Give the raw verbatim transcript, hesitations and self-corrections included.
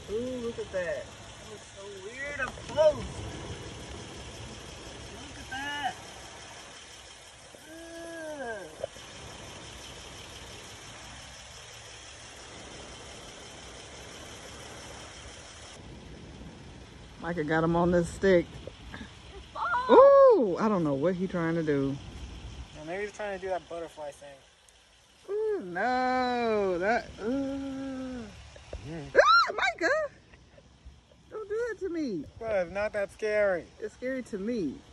Ooh, look at that. That looks so weird up close. Look at that. Ugh. Micah got him on this stick. Ooh, I don't know what he's trying to do. Yeah, maybe he's trying to do that butterfly thing. Ooh, no, that. Uh. Mm. Ah, Micah! Don't do it to me. Well, it's not that scary. It's scary to me.